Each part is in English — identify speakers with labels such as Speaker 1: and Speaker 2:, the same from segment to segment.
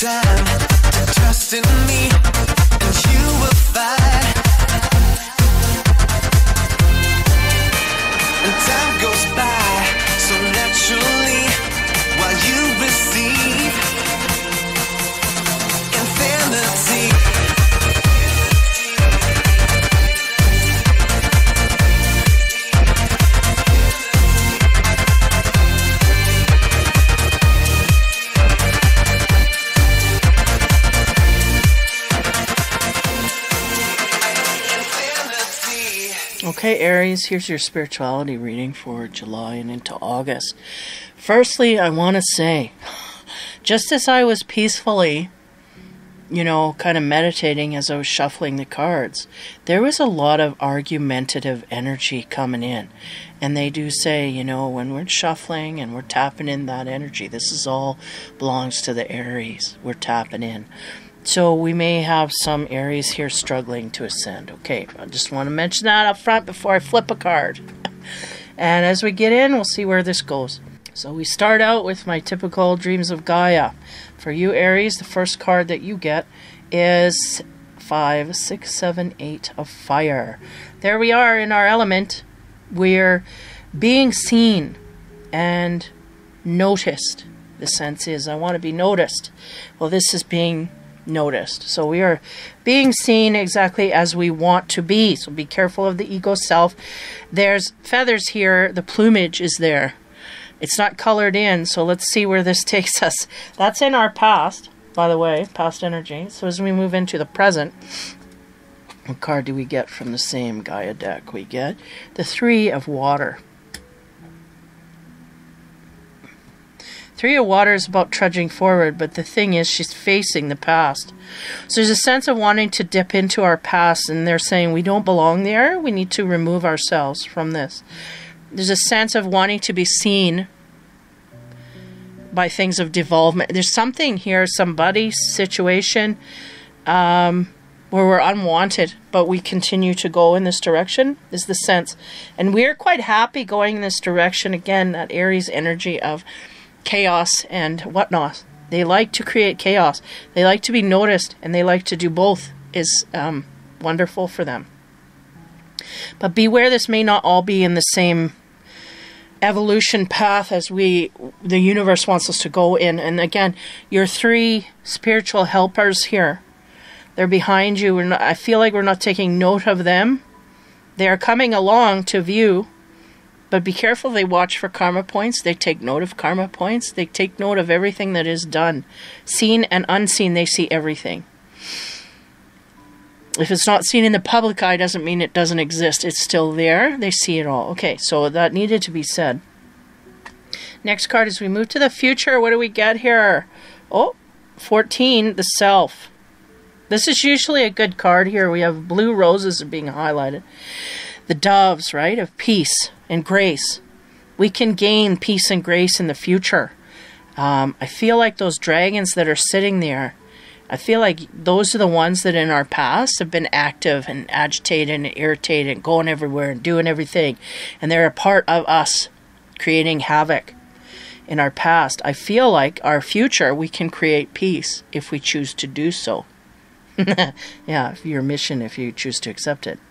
Speaker 1: time to trust in me, and you will find. And time goes by so naturally while you receive infinity.
Speaker 2: Okay, Aries, here's your spirituality reading for July and into August. Firstly, I want to say, just as I was peacefully, kind of meditating as I was shuffling the cards, there was a lot of argumentative energy coming in. And they do say, when we're shuffling and we're tapping in that energy, this is all belongs to the Aries. We're tapping in. So we may have some Aries here struggling to ascend. Okay, I just want to mention that up front before I flip a card. And as we get in, we'll see where this goes. So we start out with my typical Dreams of Gaia. For you, Aries, the first card that you get is 5, 6, 7, 8 of fire. There we are in our element. We're being seen and noticed. The sense is, I want to be noticed. Well, this is being noticed. So we are being seen exactly as we want to be. So be careful of the ego self. There's feathers here. The plumage is there. It's not colored in. So let's see where this takes us. That's in our past, by the way, past energy. So as we move into the present, what card do we get from the same Gaia deck? We get the 3 of water. 3 of water is about trudging forward, but the thing is she's facing the past. So there's a sense of wanting to dip into our past, and they're saying we don't belong there. We need to remove ourselves from this. There's a sense of wanting to be seen by things of devolvement. There's something here, somebody, situation, where we're unwanted, but we continue to go in this direction, is the sense. And we're quite happy going in this direction. Again, that Aries energy of chaos and whatnot. They like to create chaos. They like to be noticed, and they like to do both. Is wonderful for them. But beware, this may not all be in the same evolution path as the universe wants us to go in. And again, your 3 spiritual helpers here, they're behind you. I feel like we're not taking note of them. They are coming along to view. But be careful, they watch for karma points. They take note of karma points. They take note of everything that is done. Seen and unseen, they see everything. If it's not seen in the public eye, doesn't mean it doesn't exist. It's still there. They see it all. Okay, so that needed to be said. Next card, as we move to the future, what do we get here? Oh, 14, the self. This is usually a good card here. We have blue roses are being highlighted. The doves, right, of peace and grace. We can gain peace and grace in the future. I feel like those dragons that are sitting there, I feel like those are the ones that in our past have been active and agitated and irritated and going everywhere and doing everything. And they're a part of us creating havoc in our past. I feel like our future, we can create peace if we choose to do so. Yeah, your mission if you choose to accept it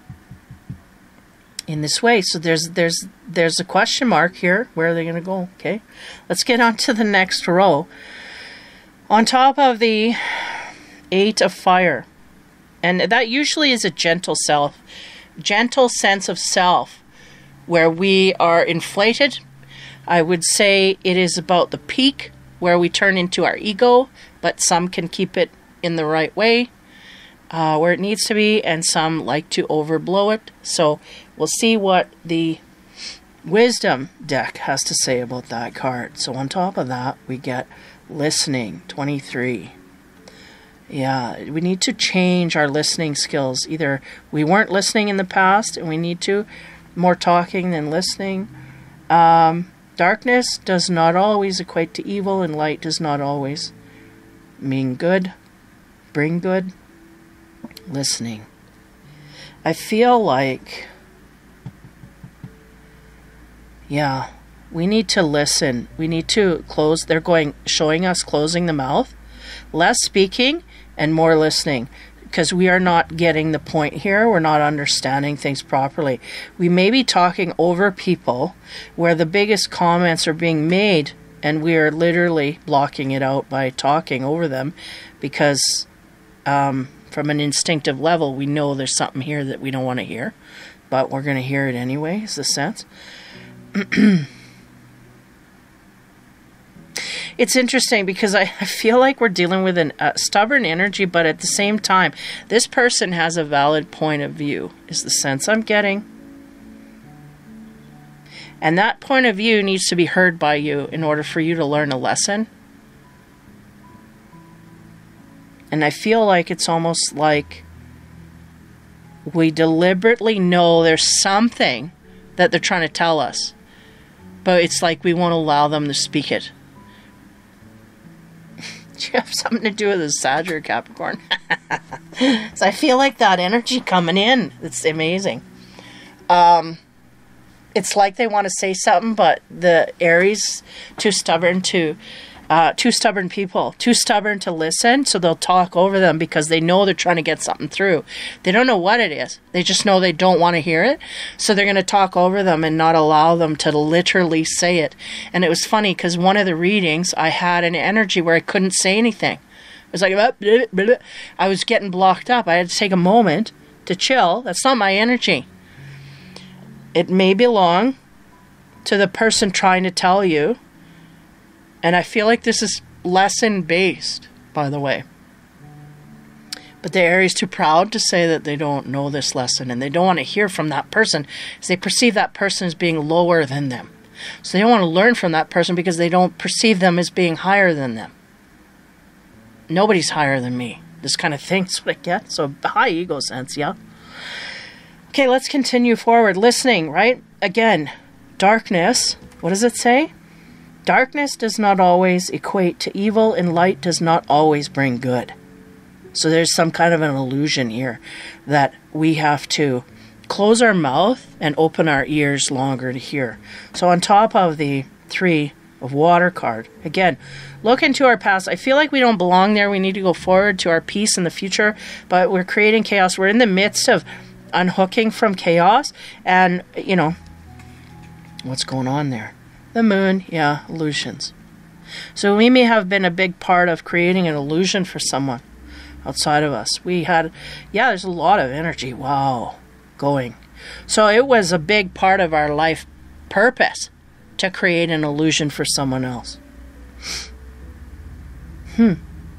Speaker 2: in this way. So there's a question mark here. Where are they going to go? Okay, let's get on to the next row. On top of the 8 of fire, and that usually is a gentle sense of self, where we are inflated. I would say it is about the peak where we turn into our ego, but some can keep it in the right way, where it needs to be, and some like to overblow it. So we'll see what the wisdom deck has to say about that card. So on top of that, we get listening, 23. Yeah, we need to change our listening skills. Either we weren't listening in the past and we need to, more talking than listening. Darkness does not always equate to evil, and light does not always mean good, bring good. Listening. I feel like, we need to listen. We need to close. They're showing us closing the mouth. less speaking and more listening, because we are not getting the point here. We're not understanding things properly. We may be talking over people where the biggest comments are being made, and we are literally blocking it out by talking over them, because from an instinctive level, we know there's something here that we don't want to hear, but we're going to hear it anyway, is the sense. It's interesting because I feel like we're dealing with a stubborn energy, but at the same time, this person has a valid point of view, is the sense I'm getting. And that point of view needs to be heard by you in order for you to learn a lesson. And I feel like it's almost like we deliberately know there's something that they're trying to tell us, but it's like we won't allow them to speak it. Do you have something to do with the Sag or Capricorn? So I feel like that energy coming in. It's amazing. It's like they want to say something, but the Aries too stubborn people, too stubborn to listen, so they'll talk over them because they know they're trying to get something through. They don't know what it is. They just know they don't want to hear it, so they're going to talk over them and not allow them to literally say it. And it was funny because one of the readings, I had an energy where I couldn't say anything. It was like, blah, blah, blah. I was getting blocked up. I had to take a moment to chill. That's not my energy. It may belong to the person trying to tell you. And I feel like this is lesson based, by the way. But the Aries too proud to say that they don't know this lesson, and they don't want to hear from that person because they perceive that person as being lower than them. So they don't want to learn from that person because they don't perceive them as being higher than them. Nobody's higher than me. This kind of thing is what I get. So high ego sense, yeah. Okay, let's continue forward. Listening, right? Again, darkness. What does it say? Darkness does not always equate to evil, and light does not always bring good. So there's some kind of an illusion here that we have to close our mouth and open our ears longer to hear. So on top of the 3 of water card, again, look into our past. I feel like we don't belong there. We need to go forward to our peace in the future, but we're creating chaos. We're in the midst of unhooking from chaos, and, you know, what's going on there? The moon, yeah, illusions. So we may have been a big part of creating an illusion for someone outside of us. We had, yeah, there's a lot of energy, wow, going. So it was a big part of our life purpose to create an illusion for someone else. In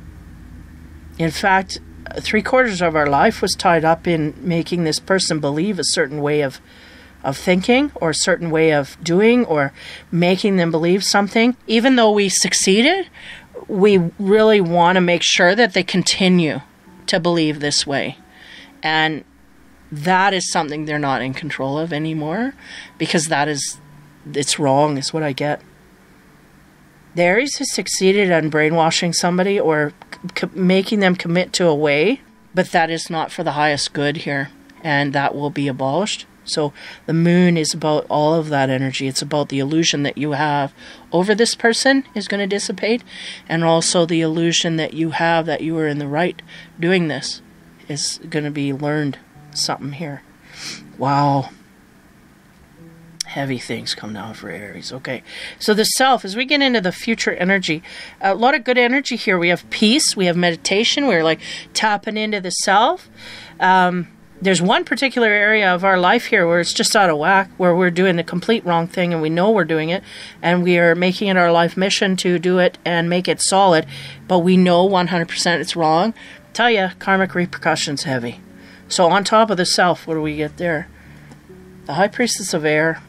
Speaker 2: fact, 3/4 of our life was tied up in making this person believe a certain way of thinking, or a certain way of doing, or making them believe something. Even though we succeeded, we really want to make sure that they continue to believe this way. And that is something they're not in control of anymore, because it's wrong, is what I get. The Aries has succeeded on brainwashing somebody or making them commit to a way, but that is not for the highest good here, and that will be abolished. So the moon is about all of that energy. It's about the illusion that you have over this person is going to dissipate, and also the illusion that you have that you are in the right doing this is going to be learned. Something here. Wow. Heavy things come down for Aries. Okay, so the self, as we get into the future energy, a lot of good energy here. We have peace, we have meditation, we're like tapping into the self. There's one particular area of our life here where it's just out of whack, where we're doing the complete wrong thing and we know we're doing it, and we are making it our life mission to do it and make it solid, but we know 100% it's wrong. Tell you, karmic repercussions heavy. So on top of the self, what do we get there? The High Priestess of Air.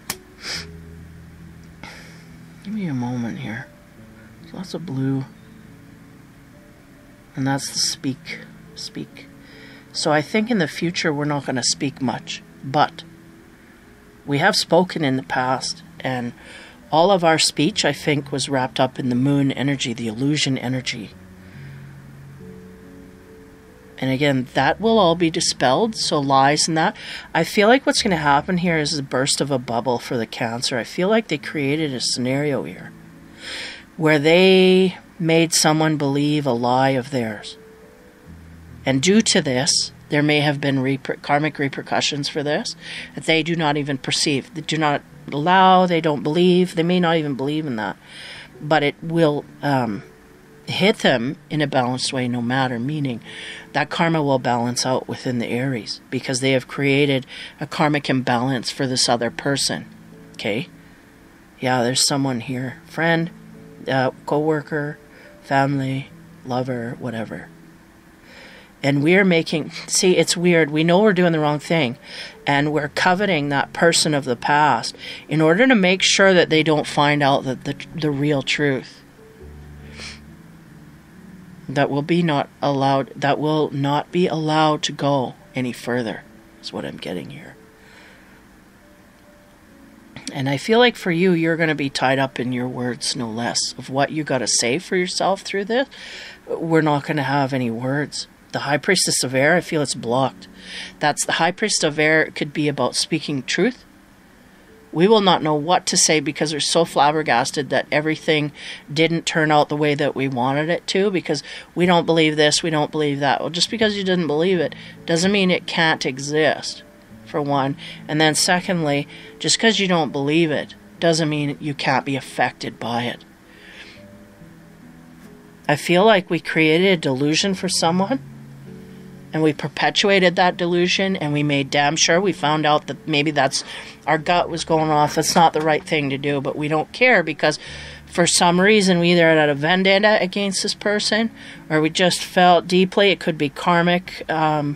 Speaker 2: Give me a moment here. There's lots of blue. And that's the speak. So I think in the future we're not going to speak much. But we have spoken in the past. And all of our speech, I think, was wrapped up in the moon energy, the illusion energy. And again, that will all be dispelled, so lies and that. I feel like what's going to happen here is a burst of a bubble for the Cancer. I feel like they created a scenario here where they made someone believe a lie of theirs. And due to this, there may have been karmic repercussions for this that they do not even perceive. They do not allow, they don't believe, they may not even believe in that. But it will hit them in a balanced way no matter, meaning that karma will balance out within the Aries because they have created a karmic imbalance for this other person. Okay? Yeah, there's someone here. Friend, co-worker, family, lover, whatever. And we're making... See, it's weird. We know we're doing the wrong thing. And we're coveting that person of the past in order to make sure that they don't find out the real truth. That will not be allowed to go any further, is what I'm getting here. And I feel like for you, you're going to be tied up in your words, no less, of what you got to say for yourself through this. We're not going to have any words. The High Priestess of Air, I feel it's blocked. That's the High Priestess of Air. It could be about speaking truth. We will not know what to say because we're so flabbergasted that everything didn't turn out the way that we wanted it to, because we don't believe this, we don't believe that. Well, just because you didn't believe it doesn't mean it can't exist, for one. And then secondly, just because you don't believe it doesn't mean you can't be affected by it. I feel like we created a delusion for someone, and we perpetuated that delusion, and we made damn sure we found out that maybe that's our gut was going off. That's not the right thing to do, but we don't care because for some reason we either had a vendetta against this person or we just felt deeply. It could be karmic, not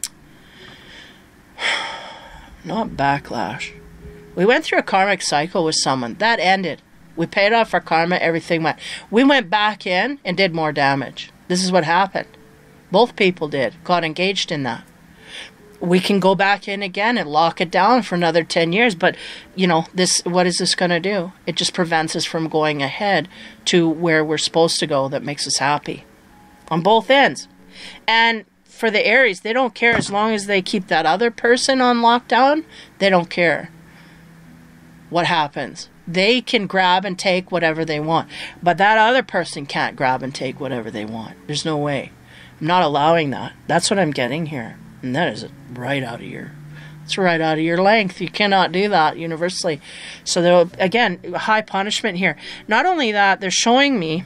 Speaker 2: backlash. We went through a karmic cycle with someone. That ended. We paid off our karma, everything went. We went back in and did more damage. This is what happened. Both people got engaged in that. We can go back in again and lock it down for another 10 years, but, what is this going to do? It just prevents us from going ahead to where we're supposed to go that makes us happy. On both ends. And for the Aries, they don't care as long as they keep that other person on lockdown. They don't care what happens. They can grab and take whatever they want, but that other person can't grab and take whatever they want. There's no way. I'm not allowing that. That's what I'm getting here. And that is right out of your length. You cannot do that universally. So there, again, high punishment here. Not only that, they're showing me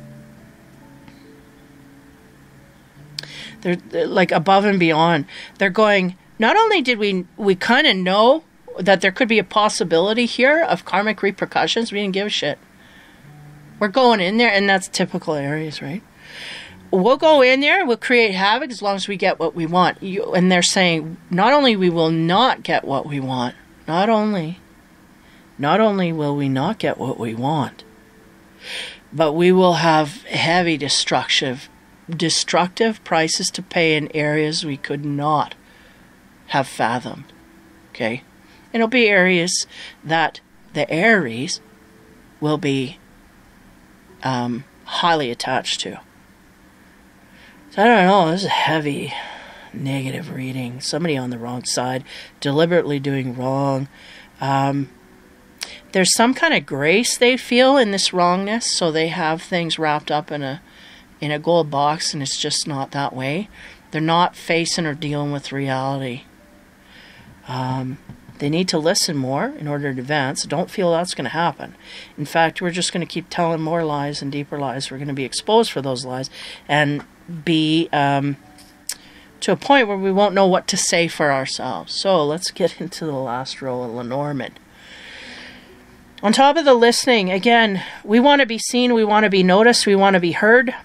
Speaker 2: they're like above and beyond. They're going, not only did we kind of know that there could be a possibility here of karmic repercussions, we didn't give a shit. We're going in there, and that's typical Aries, right? We'll go in there, we'll create havoc as long as we get what we want. And they're saying, not only we will not get what we want, not only will we not get what we want, but we will have heavy destructive prices to pay in areas we could not have fathomed. Okay? And it'll be areas that the Aries will be highly attached to. So I don't know, this is a heavy negative reading. Somebody on the wrong side, deliberately doing wrong. There's some kind of grace they feel in this wrongness, so they have things wrapped up in a gold box, and it's just not that way. They're not facing or dealing with reality. They need to listen more in order to advance. Don't feel that's going to happen. In fact, we're just going to keep telling more lies and deeper lies. We're going to be exposed for those lies and be to a point where we won't know what to say for ourselves. So let's get into the last row of Lenormand. On top of the listening, again, we want to be seen, we want to be noticed, we want to be heard.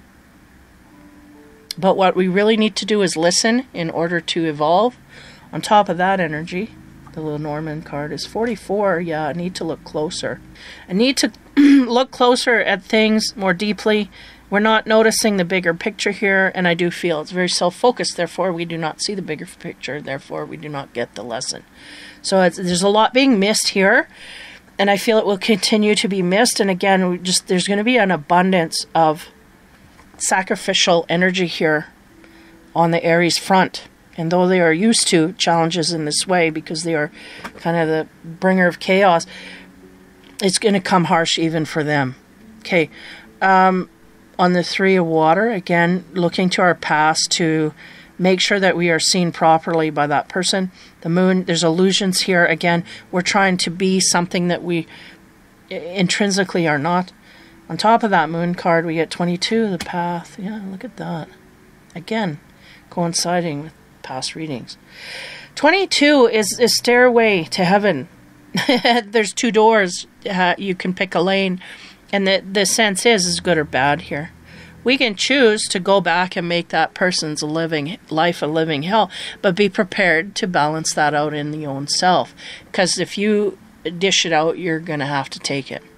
Speaker 2: But what we really need to do is listen in order to evolve. On top of that energy, the Lenormand card is 44. Yeah, I need to look closer. I need to look closer at things more deeply. We're not noticing the bigger picture here, and I do feel it's very self-focused. Therefore, we do not see the bigger picture. Therefore, we do not get the lesson. So there's a lot being missed here, and I feel it will continue to be missed. And again, there's going to be an abundance of sacrificial energy here on the Aries front. And though they are used to challenges in this way because they are kind of the bringer of chaos, it's going to come harsh even for them. Okay. on the Three of Water, again, looking to our past to make sure that we are seen properly by that person. The Moon, there's illusions here. Again, we're trying to be something that we intrinsically are not. On top of that Moon card, we get 22, the Path. Yeah, look at that. Again, coinciding with past readings. 22 is a stairway to heaven. There's 2 doors. You can pick a lane. And the sense is good or bad here. We can choose to go back and make that person's life a living hell, but be prepared to balance that out in the own self. Because if you dish it out, you're going to have to take it.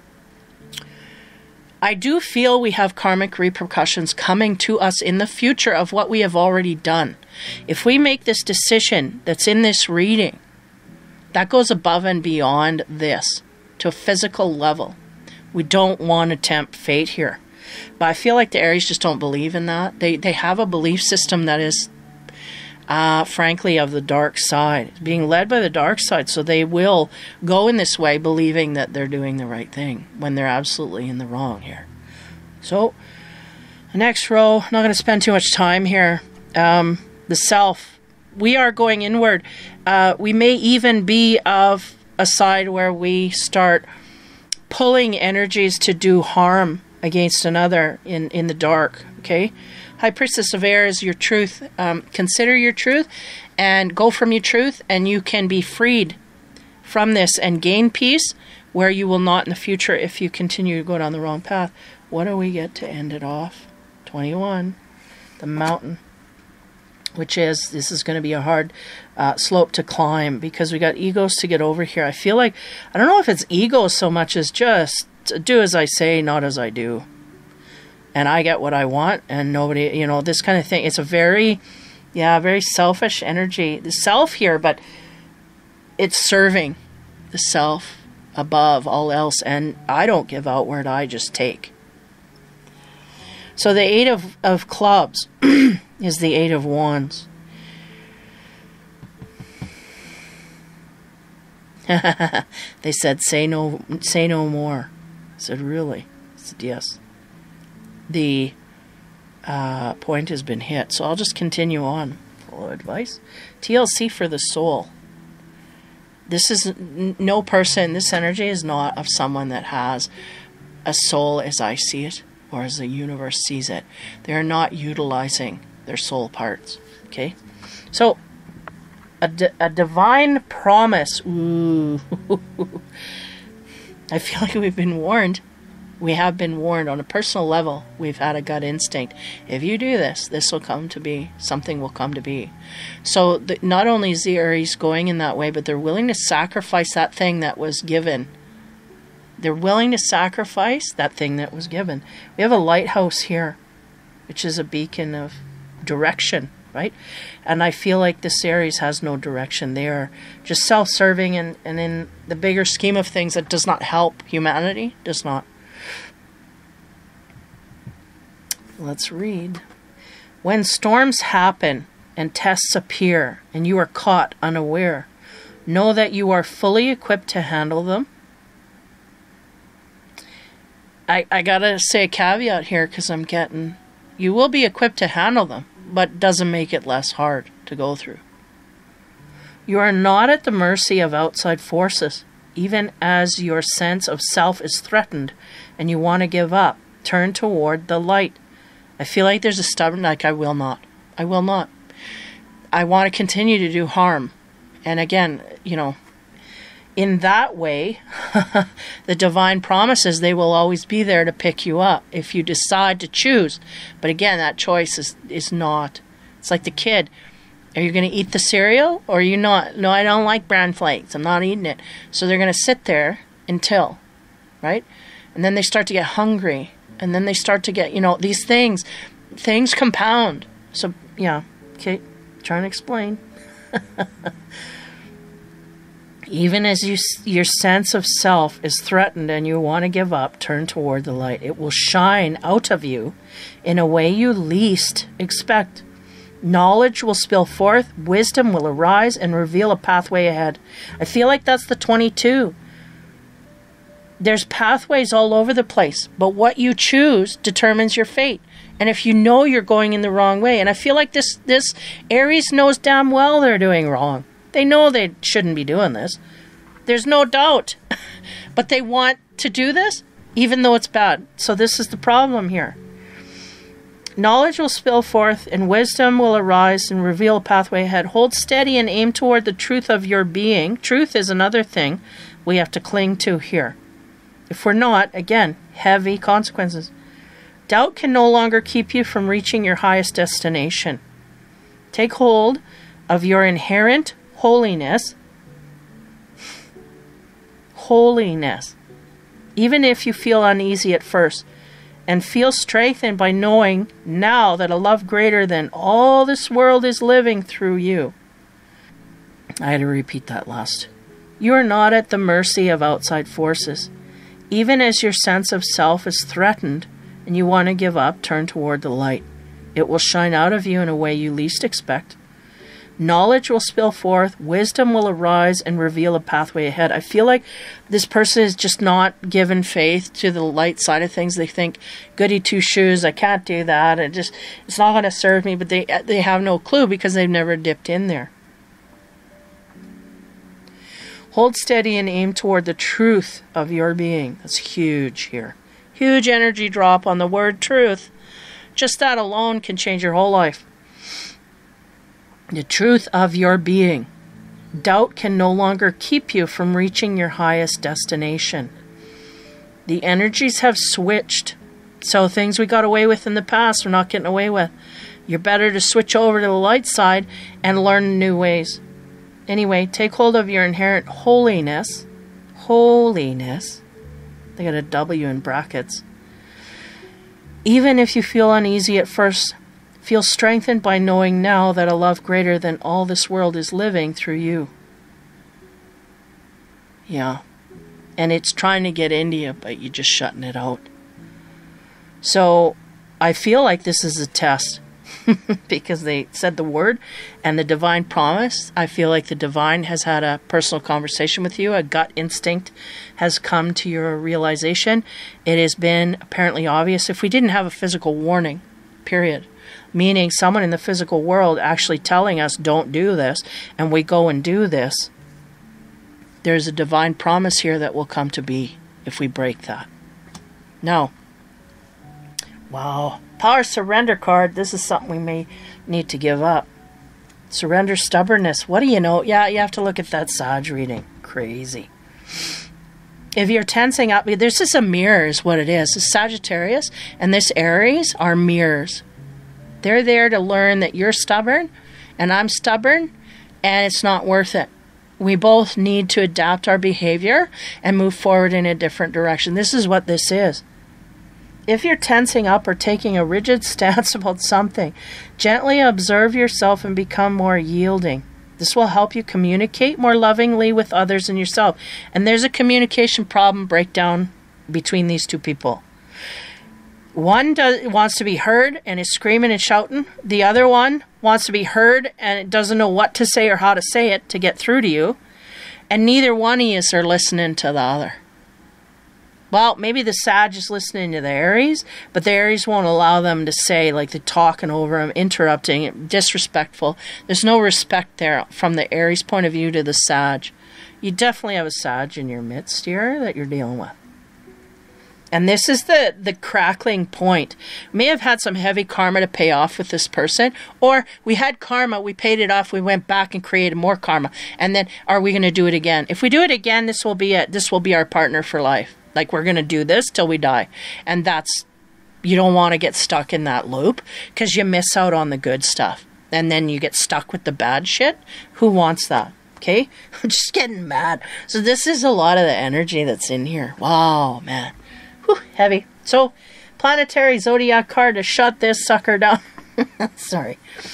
Speaker 2: I do feel we have karmic repercussions coming to us in the future of what we have already done. If we make this decision that's in this reading, that goes above and beyond this to a physical level. We don't want to tempt fate here. But I feel like the Aries just don't believe in that. They have a belief system that is, frankly, of the dark side. Being led by the dark side. So they will go in this way believing that they're doing the right thing when they're absolutely in the wrong here. So, the next row, I'm not going to spend too much time here. The self. We are going inward. We may even be of a side where we start pulling energies to do harm against another in the dark, okay? High Priestess of Air is your truth. Consider your truth and go from your truth, and you can be freed from this and gain peace where you will not in the future if you continue to go down the wrong path. What do we get to end it off? 21. The Mountain. Which is, this is going to be a hard slope to climb because we got egos to get over here. I feel like, I don't know if it's ego so much as just do as I say, not as I do. And I get what I want and nobody, you know, this kind of thing. It's a very, very selfish energy. The self here, but it's serving the self above all else. And I don't give outward, I just take. So the 8 of clubs is the 8 of wands. They said, say no more. I said, really? I said, yes. The point has been hit. So I'll just continue on. Follow advice. TLC for the soul. This is no person, this energy is not of someone that has a soul as I see it, or as the universe sees it. They're not utilizing their soul parts. Okay? So, a divine promise. Ooh. I feel like we've been warned. We have been warned on a personal level. We've had a gut instinct. If you do this, this will come to be. Something will come to be. So, not only is the Aries going in that way, but they're willing to sacrifice that thing that was given. They're willing to sacrifice that thing that was given. We have a lighthouse here, which is a beacon of direction, right? And I feel like this Aries has no direction. They are just self-serving, and in the bigger scheme of things, that does not help humanity. Does not. Let's read. When storms happen and tests appear, and you are caught unaware, know that you are fully equipped to handle them. I gotta say a caveat here because I'm getting... You will be equipped to handle them, but doesn't make it less hard to go through. You are not at the mercy of outside forces, even as your sense of self is threatened and you want to give up. Turn toward the light. I feel like there's a stubborn, like, I will not. I will not. I want to continue to do harm. And again, you know, in that way, the divine promises they will always be there to pick you up if you decide to choose. But again, that choice is not. It's like the kid. Are you going to eat the cereal or are you not? No, I don't like bran flakes. I'm not eating it. So they're going to sit there until, right? And then they start to get hungry. And then they start to get, you know, these things compound. So, yeah. Okay. Trying to explain. Even as your sense of self is threatened and you want to give up, turn toward the light. It will shine out of you in a way you least expect. Knowledge will spill forth, wisdom will arise and reveal a pathway ahead. I feel like that's the 22. There's pathways all over the place, but what you choose determines your fate. And if you know you're going in the wrong way, and I feel like this Aries knows damn well they're doing wrong. They know they shouldn't be doing this. There's no doubt. But they want to do this, even though it's bad. So this is the problem here. Knowledge will spill forth, and wisdom will arise and reveal a pathway ahead. Hold steady and aim toward the truth of your being. Truth is another thing we have to cling to here. If we're not, again, heavy consequences. Doubt can no longer keep you from reaching your highest destination. Take hold of your inherent holiness. Holiness. Even if you feel uneasy at first, and feel strengthened by knowing now that a love greater than all this world is living through you. I had to repeat that last. You are not at the mercy of outside forces. Even as your sense of self is threatened and you want to give up, turn toward the light. It will shine out of you in a way you least expect. Knowledge will spill forth, wisdom will arise and reveal a pathway ahead. I feel like this person is just not given faith to the light side of things. They think, goody two shoes, I can't do that. It's not going to serve me, but they have no clue because they've never dipped in there. Hold steady and aim toward the truth of your being. That's huge here. Huge energy drop on the word truth. Just that alone can change your whole life. The truth of your being. Doubt can no longer keep you from reaching your highest destination. The energies have switched. So things we got away with in the past, we're not getting away with. You're better to switch over to the light side and learn new ways. Anyway, take hold of your inherent holiness. Holiness. They got a W in brackets. Even if you feel uneasy at first, feel strengthened by knowing now that a love greater than all this world is living through you. Yeah. And it's trying to get into you, but you're just shutting it out. So I feel like this is a test because they said the word and the divine promise. I feel like the divine has had a personal conversation with you. A gut instinct has come to your realization. It has been apparently obvious. If we didn't have a physical warning, period, meaning someone in the physical world actually telling us don't do this, and we go and do this, there's a divine promise here that will come to be if we break that. Now, wow, power surrender card. This is something we may need to give up. Surrender stubbornness. What do you know? Yeah, you have to look at that Sag reading. Crazy. If you're tensing up, this is a mirror is what it is. The Sagittarius and this Aries are mirrors. They're there to learn that you're stubborn and I'm stubborn and it's not worth it. We both need to adapt our behavior and move forward in a different direction. This is what this is. If you're tensing up or taking a rigid stance about something, gently observe yourself and become more yielding. This will help you communicate more lovingly with others and yourself. And there's a communication problem breakdown between these two people. One wants to be heard and is screaming and shouting. The other one wants to be heard and doesn't know what to say or how to say it to get through to you. And neither one of you are listening to the other. Well, maybe the Sag is listening to the Aries, but the Aries won't allow them to say, like they're talking over them, interrupting, disrespectful. There's no respect there from the Aries point of view to the Sag. You definitely have a Sag in your midst here that you're dealing with. And this is the crackling point. We may have had some heavy karma to pay off with this person, or we had karma, we paid it off, we went back and created more karma. And then, are we going to do it again? If we do it again, this will be our partner for life. Like, we're going to do this till we die. And you don't want to get stuck in that loop because you miss out on the good stuff. And then you get stuck with the bad shit. Who wants that? Okay? I'm just getting mad. So this is a lot of the energy that's in here. Wow, man. Whew, heavy. So, planetary zodiac card to shut this sucker down. Sorry.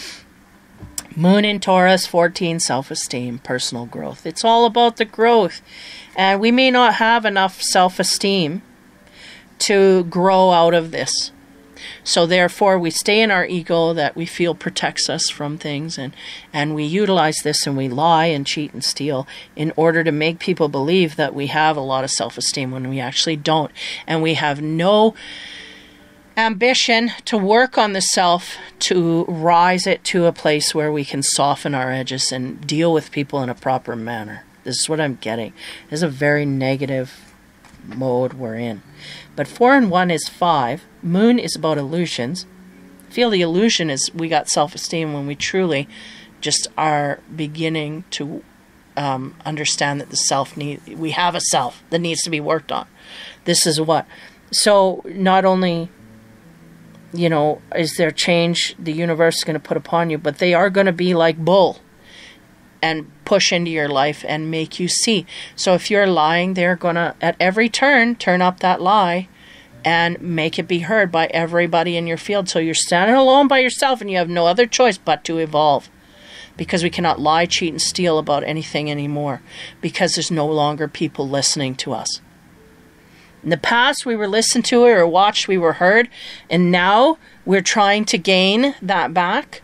Speaker 2: Moon in Taurus, 14, self-esteem, personal growth. It's all about the growth. And we may not have enough self-esteem to grow out of this. So therefore, we stay in our ego that we feel protects us from things, and we utilize this and we lie and cheat and steal in order to make people believe that we have a lot of self-esteem when we actually don't. And we have no ambition to work on the self to rise it to a place where we can soften our edges and deal with people in a proper manner. This is what I'm getting. This is a very negative mode we're in. But 4 and 1 is 5. Moon is about illusions. I feel the illusion is we got self-esteem when we truly just are beginning to understand that the self we have a self that needs to be worked on. This is what. So not only, you know, is there change the universe is going to put upon you, but they are going to be like bull and push into your life and make you see. So if you're lying, they're going to, at every turn up that lie and make it be heard by everybody in your field. So you're standing alone by yourself and you have no other choice but to evolve. Because we cannot lie, cheat, and steal about anything anymore. Because there's no longer people listening to us. In the past, we were listened to or watched, we were heard. And now we're trying to gain that back.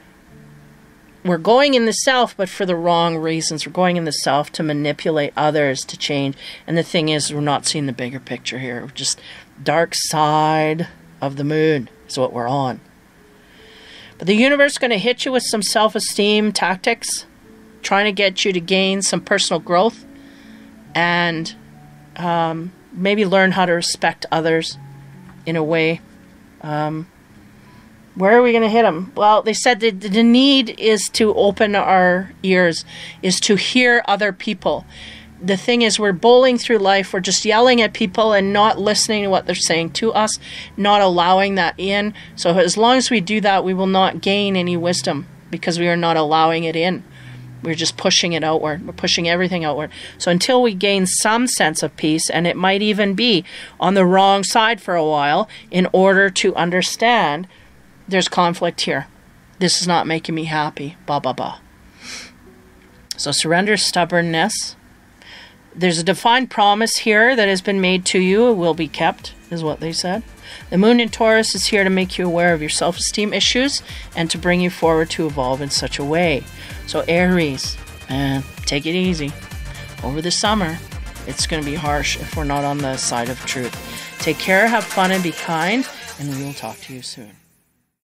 Speaker 2: We're going in the self, but for the wrong reasons. We're going in the self to manipulate others, to change. And the thing is, we're not seeing the bigger picture here. We're just dark side of the moon is what we're on. But the universe is going to hit you with some self-esteem tactics, trying to get you to gain some personal growth and maybe learn how to respect others in a way. Where are we going to hit them? Well, they said that the need is to open our ears, is to hear other people. The thing is, we're bowling through life. We're just yelling at people and not listening to what they're saying to us, not allowing that in. So as long as we do that, we will not gain any wisdom because we are not allowing it in. We're just pushing it outward. We're pushing everything outward. So until we gain some sense of peace, and it might even be on the wrong side for a while, in order to understand there's conflict here. This is not making me happy. Blah, blah, blah. So surrender stubbornness. There's a defined promise here that has been made to you. It will be kept, is what they said. The moon in Taurus is here to make you aware of your self-esteem issues and to bring you forward to evolve in such a way. So Aries, man, take it easy. Over the summer, it's going to be harsh if we're not on the side of truth. Take care, have fun, and be kind, and we will talk to you soon.